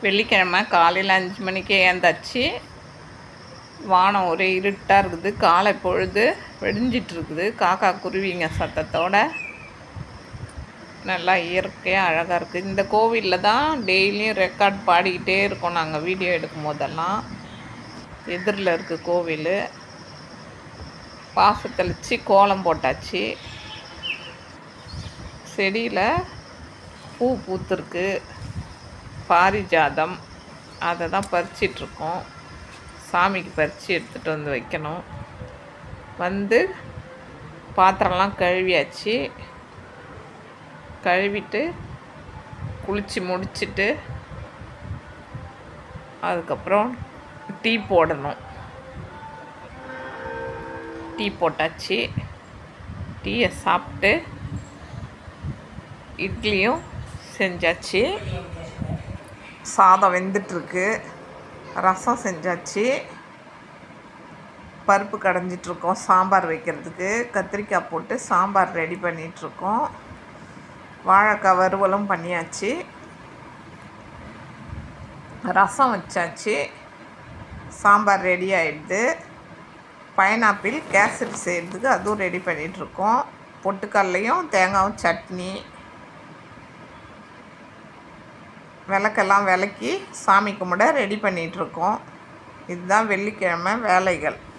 வெள்ளிக்கிழமை காலையில் 5 மணிக்கே ஏந்தாச்சு. வானம் ஒரே இருட்டாக இருக்குது. காலை பொழுது வெடிஞ்சிட்ருக்குது. காக்கா குருவிங்க சத்தத்தோட நல்லா இயற்கையாக அழகாக இருக்குது. இந்த கோவிலில் தான் டெய்லியும் ரெக்கார்ட் பாடிக்கிட்டே இருக்கோம் நாங்கள் வீடியோ எடுக்கும் போதெல்லாம். எதிரில் இருக்குது கோவில். பாசம் தெளித்து கோலம் போட்டாச்சு. செடியில் பூ பூத்துருக்கு, பாரிஜாதம். அதை தான் பறிச்சிட்ருக்கோம். சாமிக்கு பறித்து எடுத்துகிட்டு வந்து வைக்கணும். வந்து பாத்திரம்லாம் கழுவியாச்சு. கழுவிட்டு குளித்து முடிச்சுட்டு அதுக்கப்புறம் டீ போடணும். டீ போட்டாச்சு. டீயை சாப்பிட்டு இட்லியும் செஞ்சாச்சு. சாதம் வெந்துட்டுருக்கு. ரசம் செஞ்சாச்சு. பருப்பு கடைஞ்சிட்ருக்கோம் சாம்பார் வைக்கிறதுக்கு. கத்திரிக்காய் போட்டு சாம்பார் ரெடி பண்ணிகிட்ருக்கோம். வாழைக்காய் வறுவலும் பண்ணியாச்சு. ரசம் வச்சாச்சு. சாம்பார் ரெடி ஆகிடுது. பைனாப்பிள் கேசரி செய்கிறதுக்கு அதுவும் ரெடி பண்ணிகிட்ருக்கோம். பொட்டுக்கல்லையும் தேங்காயும் சட்னி. விளக்கெல்லாம் விளக்கி சாமி கும்பிட ரெடி பண்ணிகிட்ருக்கோம். இதுதான் வெள்ளிக்கிழமை வேலைகள்.